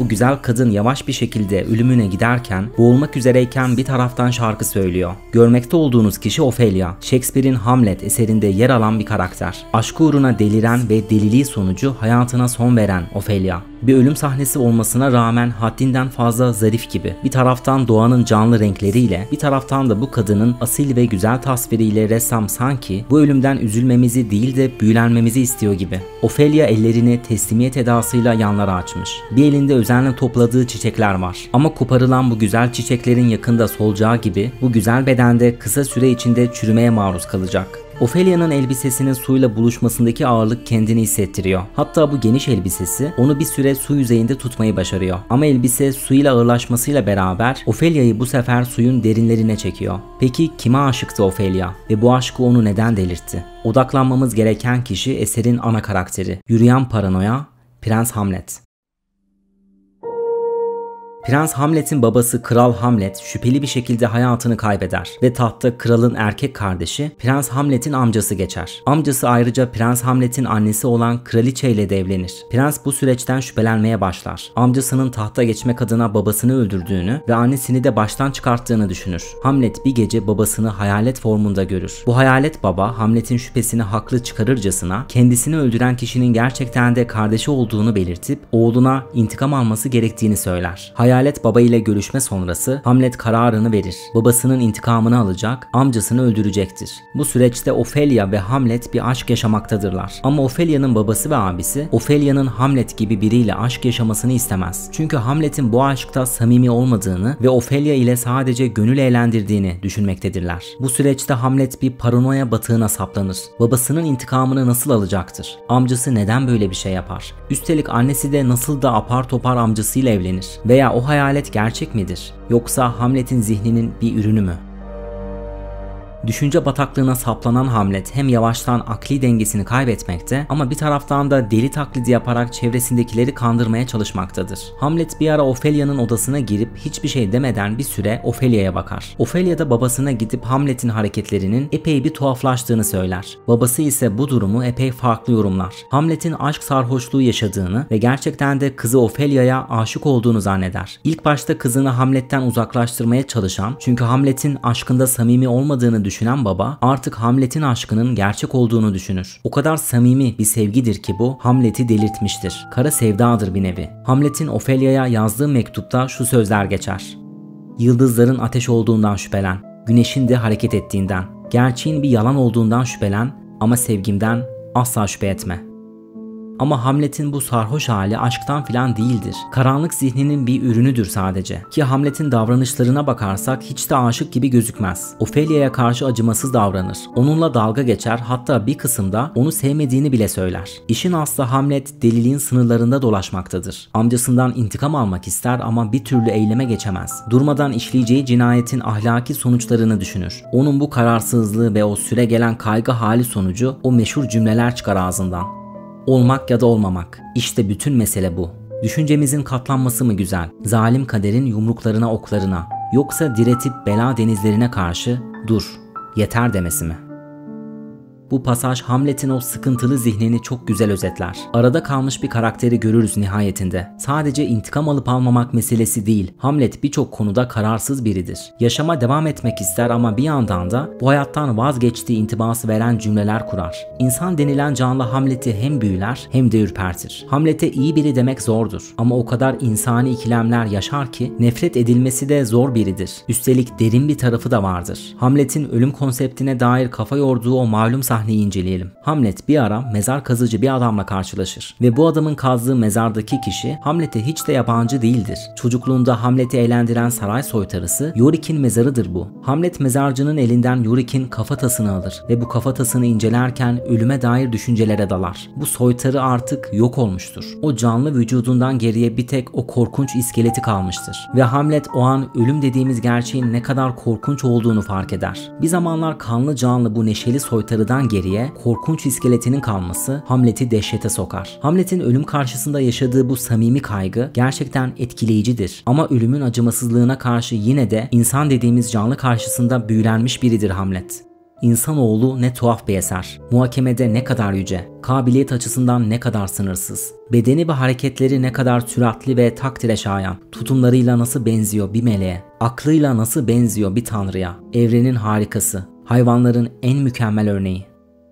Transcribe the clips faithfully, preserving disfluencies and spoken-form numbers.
bu güzel kadın yavaş bir şekilde ölümüne giderken, boğulmak üzereyken bir taraftan şarkı söylüyor. Görmekte olduğunuz kişi Ophelia, Shakespeare'in Hamlet eserinde yer alan bir karakter. Aşkı uğruna deliren ve deliliği sonucu hayatına son veren Ophelia. Bir ölüm sahnesi olmasına rağmen haddinden fazla zarif gibi. Bir taraftan doğanın canlı renkleriyle, bir taraftan da bu kadının asil ve güzel tasviriyle ressam sanki bu ölümden üzülmemizi değil de büyülenmemizi istiyor gibi. Ophelia ellerini teslimiyet edasıyla yanlara açmış. Bir elinde özenle topladığı çiçekler var. Ama koparılan bu güzel çiçeklerin yakında solacağı gibi bu güzel bedende kısa süre içinde çürümeye maruz kalacak. Ophelia'nın elbisesinin suyla buluşmasındaki ağırlık kendini hissettiriyor. Hatta bu geniş elbisesi onu bir süre su yüzeyinde tutmayı başarıyor. Ama elbise suyla ağırlaşmasıyla beraber Ophelia'yı bu sefer suyun derinlerine çekiyor. Peki kime aşıktı Ophelia ve bu aşkı onu neden delirtti? Odaklanmamız gereken kişi eserin ana karakteri. Yürüyen paranoya, Prens Hamlet. Prens Hamlet'in babası Kral Hamlet şüpheli bir şekilde hayatını kaybeder ve tahtta kralın erkek kardeşi Prens Hamlet'in amcası geçer. Amcası ayrıca Prens Hamlet'in annesi olan kraliçe ile de evlenir. Prens bu süreçten şüphelenmeye başlar. Amcasının tahta geçmek adına babasını öldürdüğünü ve annesini de baştan çıkarttığını düşünür. Hamlet bir gece babasını hayalet formunda görür. Bu hayalet baba Hamlet'in şüphesini haklı çıkarırcasına kendisini öldüren kişinin gerçekten de kardeşi olduğunu belirtip oğluna intikam alması gerektiğini söyler. Hayalet baba ile görüşme sonrası Hamlet kararını verir. Babasının intikamını alacak, amcasını öldürecektir. Bu süreçte Ophelia ve Hamlet bir aşk yaşamaktadırlar. Ama Ophelia'nın babası ve abisi Ophelia'nın Hamlet gibi biriyle aşk yaşamasını istemez. Çünkü Hamlet'in bu aşkta samimi olmadığını ve Ophelia ile sadece gönül eğlendirdiğini düşünmektedirler. Bu süreçte Hamlet bir paranoya batığına saplanır. Babasının intikamını nasıl alacaktır? Amcası neden böyle bir şey yapar? Üstelik annesi de nasıl da apar topar amcasıyla evlenir? Veya o hayalet gerçek midir? Yoksa Hamlet'in zihninin bir ürünü mü? Düşünce bataklığına saplanan Hamlet hem yavaştan akli dengesini kaybetmekte ama bir taraftan da deli taklidi yaparak çevresindekileri kandırmaya çalışmaktadır. Hamlet bir ara Ophelia'nın odasına girip hiçbir şey demeden bir süre Ophelia'ya bakar. Ophelia da babasına gidip Hamlet'in hareketlerinin epey bir tuhaflaştığını söyler. Babası ise bu durumu epey farklı yorumlar. Hamlet'in aşk sarhoşluğu yaşadığını ve gerçekten de kızı Ophelia'ya aşık olduğunu zanneder. İlk başta kızını Hamlet'ten uzaklaştırmaya çalışan, çünkü Hamlet'in aşkında samimi olmadığını düşünen düşünen baba artık Hamlet'in aşkının gerçek olduğunu düşünür. O kadar samimi bir sevgidir ki bu Hamlet'i delirtmiştir. Kara sevdadır bir nevi. Hamlet'in Ophelia'ya yazdığı mektupta şu sözler geçer. Yıldızların ateş olduğundan şüphelen, güneşin de hareket ettiğinden, gerçeğin bir yalan olduğundan şüphelen ama sevgimden asla şüphe etme. Ama Hamlet'in bu sarhoş hali aşktan filan değildir. Karanlık zihninin bir ürünüdür sadece. Ki Hamlet'in davranışlarına bakarsak hiç de aşık gibi gözükmez. Ophelia'ya karşı acımasız davranır. Onunla dalga geçer, hatta bir kısımda onu sevmediğini bile söyler. İşin aslı Hamlet deliliğin sınırlarında dolaşmaktadır. Amcasından intikam almak ister ama bir türlü eyleme geçemez. Durmadan işleyeceği cinayetin ahlaki sonuçlarını düşünür. Onun bu kararsızlığı ve o süre gelen kaygı hali sonucu o meşhur cümleler çıkar ağzından. Olmak ya da olmamak. İşte bütün mesele bu. Düşüncemizin katlanması mı güzel? Zalim kaderin yumruklarına, oklarına. Yoksa diretip bela denizlerine karşı dur, yeter demesi mi? Bu pasaj Hamlet'in o sıkıntılı zihnini çok güzel özetler. Arada kalmış bir karakteri görürüz nihayetinde. Sadece intikam alıp almamak meselesi değil. Hamlet birçok konuda kararsız biridir. Yaşama devam etmek ister ama bir yandan da bu hayattan vazgeçtiği intibası veren cümleler kurar. İnsan denilen canlı Hamlet'i hem büyüler hem de ürpertir. Hamlet'e iyi biri demek zordur. Ama o kadar insani ikilemler yaşar ki nefret edilmesi de zor biridir. Üstelik derin bir tarafı da vardır. Hamlet'in ölüm konseptine dair kafa yorduğu o malum sahneyi inceleyelim. Hamlet bir ara mezar kazıcı bir adamla karşılaşır ve bu adamın kazdığı mezardaki kişi Hamlet'e hiç de yabancı değildir. Çocukluğunda Hamlet'i eğlendiren saray soytarısı Yorik'in mezarıdır bu. Hamlet mezarcının elinden Yorik'in kafatasını alır ve bu kafatasını incelerken ölüme dair düşüncelere dalar. Bu soytarı artık yok olmuştur. O canlı vücudundan geriye bir tek o korkunç iskeleti kalmıştır. Ve Hamlet o an ölüm dediğimiz gerçeğin ne kadar korkunç olduğunu fark eder. Bir zamanlar kanlı canlı bu neşeli soytarıdan geriye korkunç iskeletinin kalması Hamlet'i dehşete sokar. Hamlet'in ölüm karşısında yaşadığı bu samimi kaygı gerçekten etkileyicidir. Ama ölümün acımasızlığına karşı yine de insan dediğimiz canlı karşısında büyülenmiş biridir Hamlet. İnsanoğlu ne tuhaf bir eser. Muhakemede ne kadar yüce, kabiliyet açısından ne kadar sınırsız. Bedeni ve hareketleri ne kadar süratli ve takdire şayan. Tutumlarıyla nasıl benziyor bir meleğe. Aklıyla nasıl benziyor bir tanrıya. Evrenin harikası. Hayvanların en mükemmel örneği.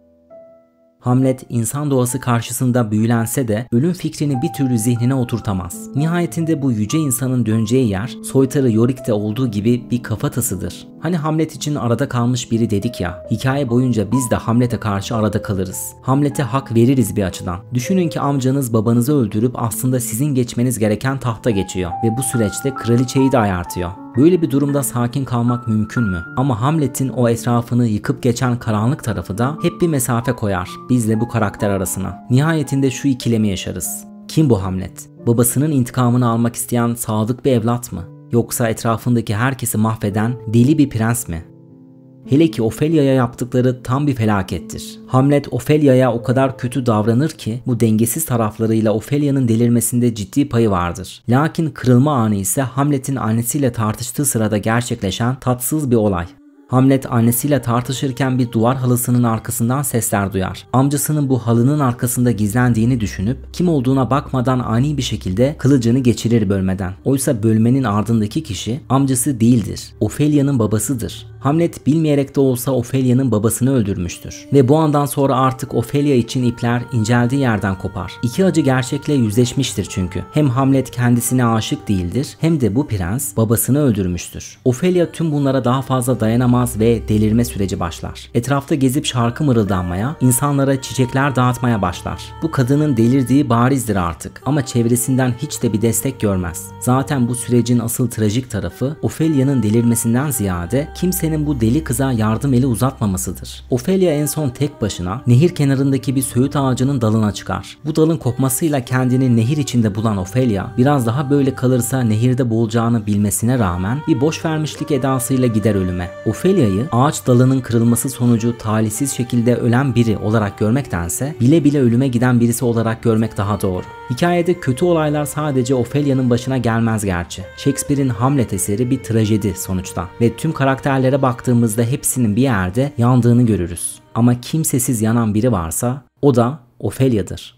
Hamlet insan doğası karşısında büyülense de ölüm fikrini bir türlü zihnine oturtamaz. Nihayetinde bu yüce insanın döneceği yer soytarı Yorick'te olduğu gibi bir kafatasıdır. Hani Hamlet için arada kalmış biri dedik ya, hikaye boyunca biz de Hamlet'e karşı arada kalırız. Hamlet'e hak veririz bir açıdan. Düşünün ki amcanız babanızı öldürüp aslında sizin geçmeniz gereken tahta geçiyor ve bu süreçte kraliçeyi de ayartıyor. Böyle bir durumda sakin kalmak mümkün mü? Ama Hamlet'in o etrafını yıkıp geçen karanlık tarafı da hep bir mesafe koyar bizle bu karakter arasına. Nihayetinde şu ikilemi yaşarız. Kim bu Hamlet? Babasının intikamını almak isteyen sadık bir evlat mı? Yoksa etrafındaki herkesi mahveden deli bir prens mi? Hele ki Ophelia'ya yaptıkları tam bir felakettir. Hamlet Ophelia'ya o kadar kötü davranır ki bu dengesiz taraflarıyla Ophelia'nın delirmesinde ciddi payı vardır. Lakin kırılma anı ise Hamlet'in annesiyle tartıştığı sırada gerçekleşen tatsız bir olay. Hamlet annesiyle tartışırken bir duvar halısının arkasından sesler duyar. Amcasının bu halının arkasında gizlendiğini düşünüp kim olduğuna bakmadan ani bir şekilde kılıcını geçirir bölmeden. Oysa bölmenin ardındaki kişi amcası değildir. Ophelia'nın babasıdır. Hamlet bilmeyerek de olsa Ophelia'nın babasını öldürmüştür. Ve bu andan sonra artık Ophelia için ipler inceldiği yerden kopar. İki acı gerçekle yüzleşmiştir çünkü. Hem Hamlet kendisine aşık değildir hem de bu prens babasını öldürmüştür. Ophelia tüm bunlara daha fazla dayanamaz ve delirme süreci başlar. Etrafta gezip şarkı mırıldanmaya, insanlara çiçekler dağıtmaya başlar. Bu kadının delirdiği barizdir artık ama çevresinden hiç de bir destek görmez. Zaten bu sürecin asıl trajik tarafı Ophelia'nın delirmesinden ziyade kimse bu deli kıza yardım eli uzatmamasıdır. Ophelia en son tek başına nehir kenarındaki bir söğüt ağacının dalına çıkar. Bu dalın kopmasıyla kendini nehir içinde bulan Ophelia biraz daha böyle kalırsa nehirde boğulacağını bilmesine rağmen bir boşvermişlik edasıyla gider ölüme. Ophelia'yı ağaç dalının kırılması sonucu talihsiz şekilde ölen biri olarak görmektense bile bile ölüme giden birisi olarak görmek daha doğru. Hikayede kötü olaylar sadece Ophelia'nın başına gelmez gerçi. Shakespeare'in Hamlet eseri bir trajedi sonuçta ve tüm karakterlere baktığımızda hepsinin bir yerde yandığını görürüz. Ama kimsesiz yanan biri varsa o da Ophelia'dır.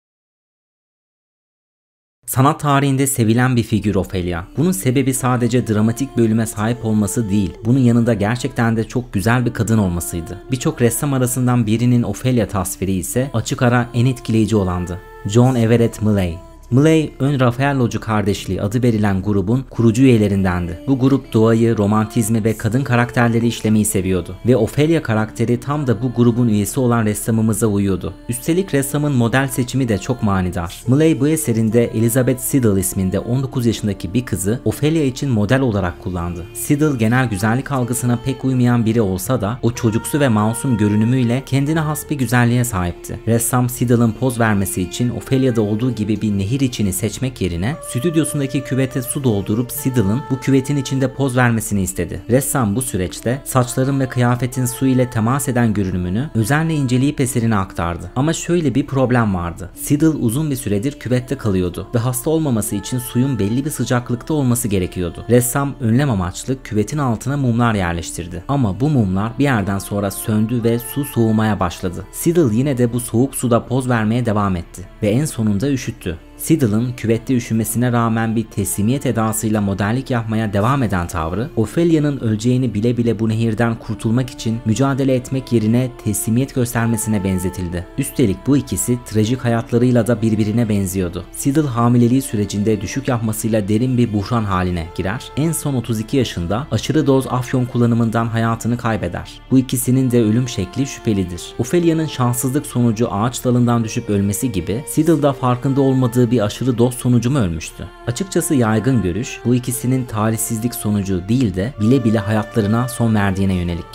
Sanat tarihinde sevilen bir figür Ophelia. Bunun sebebi sadece dramatik bölüme sahip olması değil, bunun yanında gerçekten de çok güzel bir kadın olmasıydı. Birçok ressam arasından birinin Ophelia tasviri ise açık ara en etkileyici olandı. John Everett Millay. Millay, ön Raffaello'cu kardeşliği adı verilen grubun kurucu üyelerindendi. Bu grup doğayı, romantizmi ve kadın karakterleri işlemeyi seviyordu. Ve Ophelia karakteri tam da bu grubun üyesi olan ressamımıza uyuyordu. Üstelik ressamın model seçimi de çok manidar. Millay bu eserinde Elizabeth Siddal isminde on dokuz yaşındaki bir kızı Ophelia için model olarak kullandı. Siddal genel güzellik algısına pek uymayan biri olsa da o çocuksu ve masum görünümüyle kendine has bir güzelliğe sahipti. Ressam Siddal'ın poz vermesi için Ophelia'da olduğu gibi bir nehir içini seçmek yerine stüdyosundaki küvete su doldurup Siddal'ın bu küvetin içinde poz vermesini istedi. Ressam bu süreçte saçların ve kıyafetin su ile temas eden görünümünü özenle inceleyip eserine aktardı. Ama şöyle bir problem vardı. Siddal uzun bir süredir küvette kalıyordu ve hasta olmaması için suyun belli bir sıcaklıkta olması gerekiyordu. Ressam önlem amaçlı küvetin altına mumlar yerleştirdi. Ama bu mumlar bir yerden sonra söndü ve su soğumaya başladı. Siddal yine de bu soğuk suda poz vermeye devam etti ve en sonunda üşüttü. Siddal'ın küvette üşümesine rağmen bir teslimiyet edasıyla modellik yapmaya devam eden tavrı, Ophelia'nın öleceğini bile bile bu nehirden kurtulmak için mücadele etmek yerine teslimiyet göstermesine benzetildi. Üstelik bu ikisi trajik hayatlarıyla da birbirine benziyordu. Siddal hamileliği sürecinde düşük yapmasıyla derin bir buhran haline girer. En son otuz iki yaşında aşırı doz afyon kullanımından hayatını kaybeder. Bu ikisinin de ölüm şekli şüphelidir. Ophelia'nın şanssızlık sonucu ağaç dalından düşüp ölmesi gibi Siddal da farkında olmadığı bir aşırı doz sonucu mu ölmüştü? Açıkçası yaygın görüş bu ikisinin talihsizlik sonucu değil de bile bile hayatlarına son verdiğine yönelik.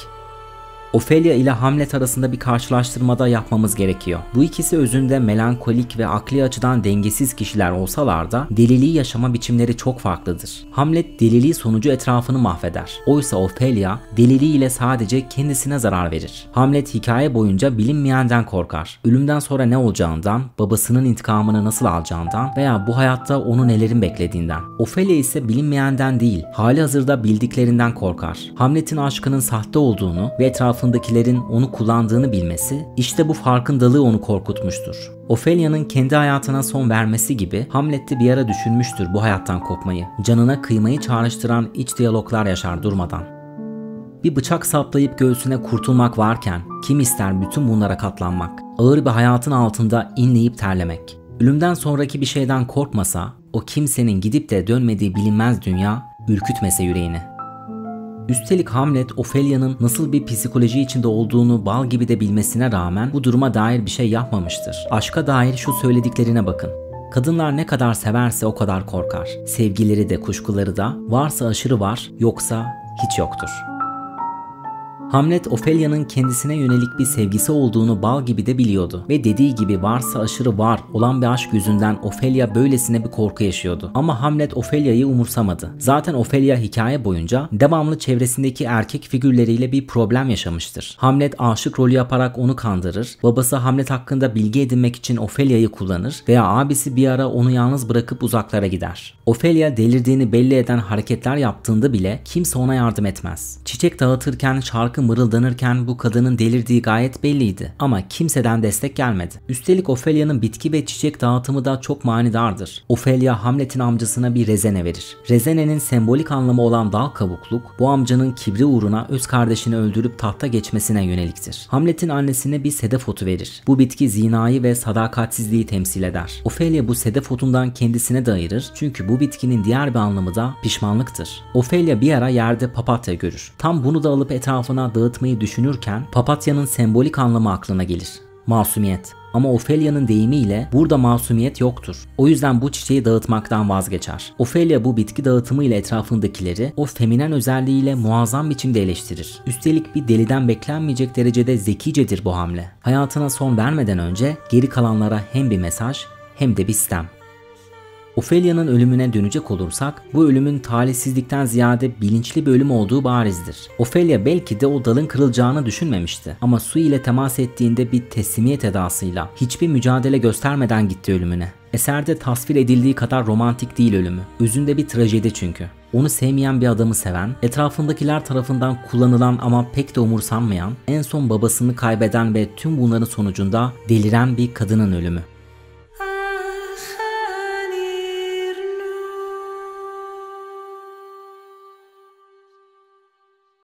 Ophelia ile Hamlet arasında bir karşılaştırmada yapmamız gerekiyor. Bu ikisi özünde melankolik ve akli açıdan dengesiz kişiler olsalar da deliliği yaşama biçimleri çok farklıdır. Hamlet deliliği sonucu etrafını mahveder. Oysa Ophelia deliliği ile sadece kendisine zarar verir. Hamlet hikaye boyunca bilinmeyenden korkar. Ölümden sonra ne olacağından, babasının intikamını nasıl alacağından veya bu hayatta onu nelerin beklediğinden. Ophelia ise bilinmeyenden değil, hali hazırda bildiklerinden korkar. Hamlet'in aşkının sahte olduğunu ve etrafı etrafındakilerin onu kullandığını bilmesi, işte bu farkındalığı onu korkutmuştur. Ophelia'nın kendi hayatına son vermesi gibi Hamlet de bir ara düşünmüştür bu hayattan kopmayı. Canına kıymayı çağrıştıran iç diyaloglar yaşar durmadan. Bir bıçak saplayıp göğsüne kurtulmak varken kim ister bütün bunlara katlanmak, ağır bir hayatın altında inleyip terlemek. Ölümden sonraki bir şeyden korkmasa, o kimsenin gidip de dönmediği bilinmez dünya ürkütmese yüreğini. Üstelik Hamlet, Ophelia'nın nasıl bir psikoloji içinde olduğunu bal gibi de bilmesine rağmen bu duruma dair bir şey yapmamıştır. Aşka dair şu söylediklerine bakın. Kadınlar ne kadar severse o kadar korkar. Sevgileri de kuşkuları da, varsa aşırı var, yoksa hiç yoktur. Hamlet, Ophelia'nın kendisine yönelik bir sevgisi olduğunu bal gibi de biliyordu ve dediği gibi varsa aşırı var olan bir aşk yüzünden Ophelia böylesine bir korku yaşıyordu. Ama Hamlet Ophelia'yı umursamadı. Zaten Ophelia hikaye boyunca devamlı çevresindeki erkek figürleriyle bir problem yaşamıştır. Hamlet aşık rolü yaparak onu kandırır, babası Hamlet hakkında bilgi edinmek için Ophelia'yı kullanır veya abisi bir ara onu yalnız bırakıp uzaklara gider. Ophelia delirdiğini belli eden hareketler yaptığında bile kimse ona yardım etmez. Çiçek dağıtırken, şarkı mırıldanırken bu kadının delirdiği gayet belliydi ama kimseden destek gelmedi. Üstelik Ophelia'nın bitki ve çiçek dağıtımı da çok manidardır. Ophelia Hamlet'in amcasına bir rezene verir. Rezenenin sembolik anlamı olan dal kabukluk bu amcanın kibri uğruna öz kardeşini öldürüp tahta geçmesine yöneliktir. Hamlet'in annesine bir sedef otu verir. Bu bitki zinayı ve sadakatsizliği temsil eder. Ophelia bu sedef otundan kendisine de ayırır çünkü bu bitkinin diğer bir anlamı da pişmanlıktır. Ophelia bir ara yerde papatya görür. Tam bunu da alıp etrafına dağıtmayı düşünürken papatyanın sembolik anlamı aklına gelir. Masumiyet. Ama Ophelia'nın deyimiyle burada masumiyet yoktur. O yüzden bu çiçeği dağıtmaktan vazgeçer. Ophelia bu bitki dağıtımıyla etrafındakileri o feminen özelliğiyle muazzam biçimde eleştirir. Üstelik bir deliden beklenmeyecek derecede zekicedir bu hamle. Hayatına son vermeden önce geri kalanlara hem bir mesaj hem de bir sitem. Ophelia'nın ölümüne dönecek olursak bu ölümün talihsizlikten ziyade bilinçli bir ölüm olduğu barizdir. Ophelia belki de o dalın kırılacağını düşünmemişti ama su ile temas ettiğinde bir teslimiyet edasıyla hiçbir mücadele göstermeden gitti ölümüne. Eserde tasvir edildiği kadar romantik değil ölümü. Özünde bir trajedi çünkü. Onu sevmeyen bir adamı seven, etrafındakiler tarafından kullanılan ama pek de umursanmayan, en son babasını kaybeden ve tüm bunların sonucunda deliren bir kadının ölümü.